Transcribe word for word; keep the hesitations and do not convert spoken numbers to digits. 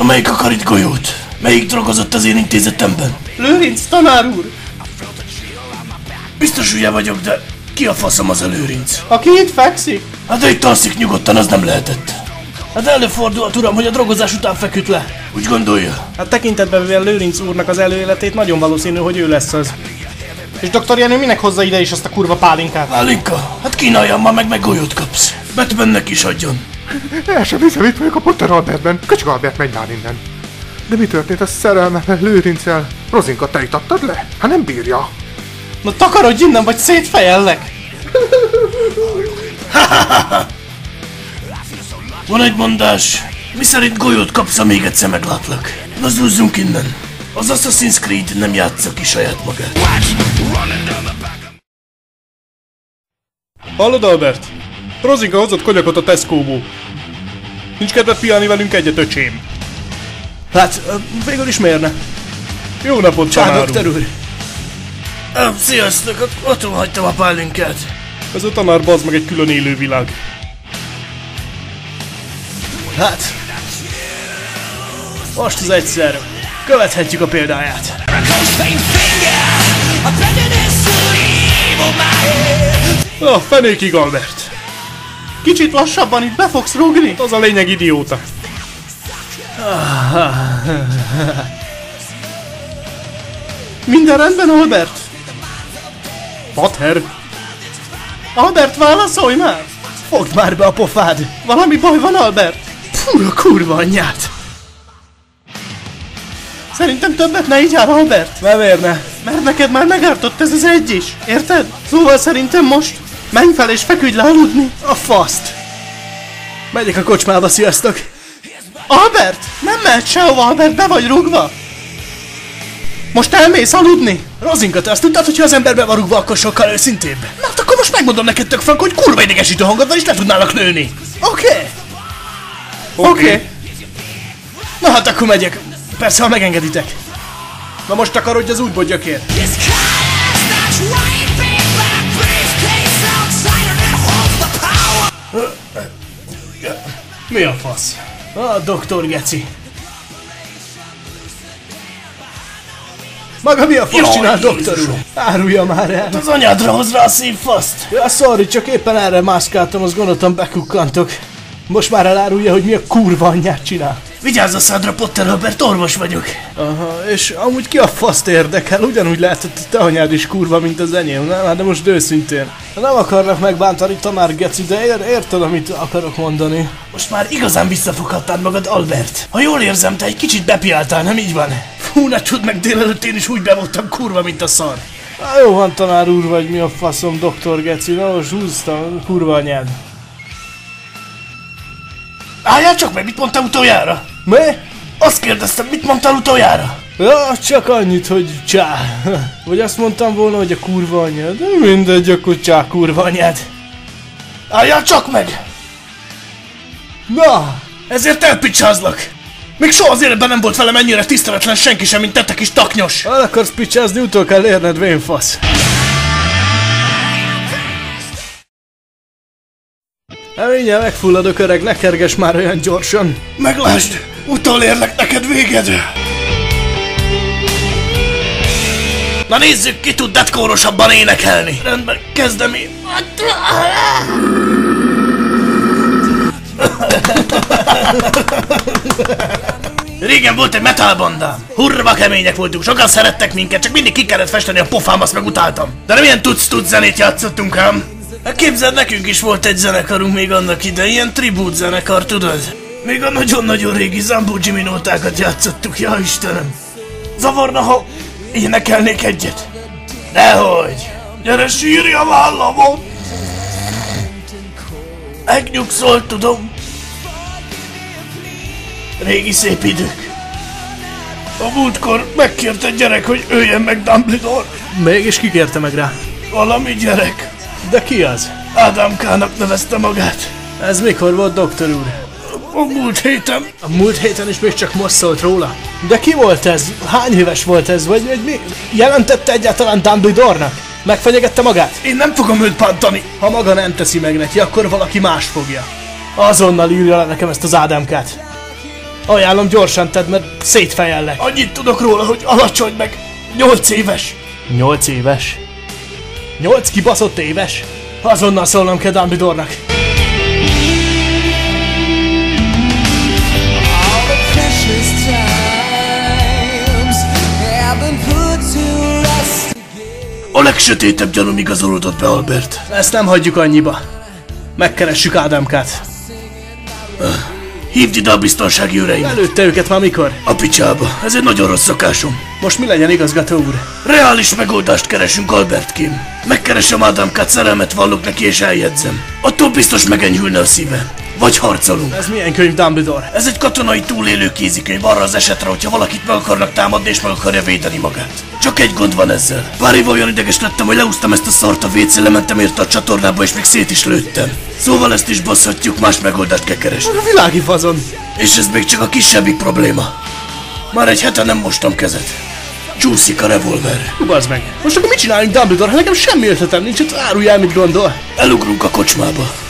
Amelyik akar itt golyót? Melyik drogozott az én intézetemben? Lőrinc, tanár úr! Biztos hülye vagyok, de ki a faszom az a Lőrinc? Aki itt fekszik? Hát de itt alszik nyugodtan, az nem lehetett. Hát előfordulhat, uram, hogy a drogozás után feküdt le. Úgy gondolja? Hát tekintetbe véve Lőrinc úrnak az előéletét, nagyon valószínű, hogy ő lesz az. És doktor Jenő minek hozza ide is azt a kurva pálinkát? Pálinka? Hát kínáljam már meg, meg golyót kapsz. Batmannek is adjon. El sem hiszem, itt vagyok a Potter Albertben. Köcsög Albert, menj már innen. De mi történt a szerelmemmel, Lőrinccel? Rozinka, te itattad le? Hát nem bírja. Na takarodj innen, vagy szétfejellek! Van egy mondás, miszerint golyót kapsz, ha még egyszer meglátlak. Na zúzzunk innen. Az Assassin's Creed nem játsza ki saját magát. Hallod, Albert? Rozinka hozott konyakot a Tesco-ból. Nincs kedved piálni velünk egyet, öcsém. Hát, végül is miért ne? Jó napot, tanár úr! Ah, sziasztok, otthon hagytam a pálinkát. Ez a tanár bazd meg egy külön élő világ. Hát, most az egyszer követhetjük a példáját. A fenékig, Albert. Kicsit lassabban itt be fogsz rúgni? Az a lényeg, idióta. Minden rendben, Albert? Pater? Albert, válaszolj már! Fogd már be a pofád! Valami baj van, Albert? Fú, a kurva anyját! Szerintem többet ne így jár, Albert! Ne vérne! Mert neked már megártott ez az egy is, érted? Szóval szerintem most menj fel és feküdj le aludni! A faszt! Megyek a kocsmába, sziasztok! Albert! Nem mehetsz sehova, Albert, be vagy rúgva! Most elmész aludni? Rozinka, te azt tudtad, hogy ha az ember be van rúgva, akkor sokkal őszintébb? Na hát akkor most megmondom neked tök frank, hogy kurva idegesítő hangod van és le tudnálak lőni! Oké? Okay. Oké. Okay. Na hát akkor megyek. Persze, ha megengeditek. Na most takarodj az útból, gyökér. Mi a fasz? A doktor geci. Maga mi a fasz csinál, doktor úr? Árulja már el. Az anyádra hoz rá a szívfaszt. Ja, sorry, csak éppen erre mászkáltam, azt gondoltam bekukkantok. Most már elárulja, hogy mi a kurva anyját csinál. Vigyázz a szádra, Potter Albert, orvos vagyok. Aha, és amúgy ki a faszt érdekel? Ugyanúgy lehetett, hogy te anyád is kurva, mint az enyém, nem? De most őszintén. Nem akarnak megbántani, tanár geci, de ér érted, amit akarok mondani. Most már igazán visszafoghattad magad, Albert. Ha jól érzem, te egy kicsit bepiáltál, nem így van? Fú, ne csúdd meg, délelőtt én is úgy be voltam kurva, mint a szar. Há, jó van, tanár úr, vagy mi a faszom, doktor geci, na most húztam, kurva anyád. Álljál csak meg, mit mondtál utoljára? Mi? Azt kérdeztem, mit mondtál utoljára? Ja, csak annyit, hogy csá. Vagy azt mondtam volna, hogy a kurva anyád, de mindegy, akkor csá, kurva anyád. Álljál csak meg! Na! Ezért elpicsázlak! Még soha az életben nem volt velem ennyire tiszteletlen senki sem, mint tettek is taknyos! El akarsz picsázni, utol kell érned, vénfasz. Hát mindjárt megfulladok, öreg, ne kerges már olyan gyorsan. Meglásd! Utolérlek neked véged! Na nézzük, ki tud deathcore-osabban énekelni! Rendben, kezdem én! Régen volt egy metal bandám. Hurva kemények voltunk, sokan szerettek minket, csak mindig ki kellett festeni a pofám, azt meg utáltam. De nem ilyen tudsz-tudsz zenét játszottunk ám. Képzeld, nekünk is volt egy zenekarunk még annak ide, ilyen tribute zenekar, tudod? Még a nagyon-nagyon régi Zambó Jimmy nótákat játszottuk, ja Istenem. Zavarna, ha énekelnék egyet? Dehogy! Gyere, sírj a vállamon! Megnyugszol, tudom. Régi szép idők. A múltkor megkért egy gyerek, hogy öljen meg Dumbledore. Mégis ki kérte meg rá? Valami gyerek. De ki az? Ádámkának nevezte magát. Ez mikor volt, doktor úr? A múlt héten. A múlt héten is még csak most szólt róla? De ki volt ez? Hány éves volt ez? Vagy, vagy mi? Jelentette egyáltalán Dumbledore-nak? Megfenyegette magát? Én nem fogom őt bántani. Ha maga nem teszi meg neki, akkor valaki más fogja. Azonnal írja le nekem ezt az Ádámkát. Ajánlom, gyorsan tedd, mert szétfejellek. Annyit tudok róla, hogy alacsony meg nyolc éves. Nyolc éves? Nyolc kibaszott éves? Azonnal szólnom kell Dumbledore-nak. A legsötétebb gyanúm igazolódott be, Albert. Ezt nem hagyjuk annyiba. Megkeressük Ádámkát. Hívd ide a biztonsági őreim. Előtte őket már mikor? A picsába. Ez egy nagyon rossz szokásom. Most mi legyen, igazgató úr? Reális megoldást keresünk, Albert Kim. Megkeresem Ádámkát, szerelmet vallok neki és eljegyzem. Attól biztos megenyhülne a szíve. Vagy harcolunk. Ez milyen könyv, Dumbledore? Ez egy katonai túlélő kézikönyv arra az esetre, hogyha valakit meg akarnak támadni és meg akarja védeni magát. Csak egy gond van ezzel. Pár éve olyan ideges lettem, hogy leúztam ezt a szart a vécén, lementem érte a csatornába és még szét is lőttem. Szóval ezt is baszhatjuk, más megoldást kell keresni. A világi fazon. És ez még csak a kisebbik probléma. Már egy hete nem mostam kezet. Csúszik a revolver. Bazd meg. Most akkor mit csináljunk, Dumbledore? Ha nekem semmi ötletem nincs, hát árulj el, mit gondol. Elugrunk a kocsmába.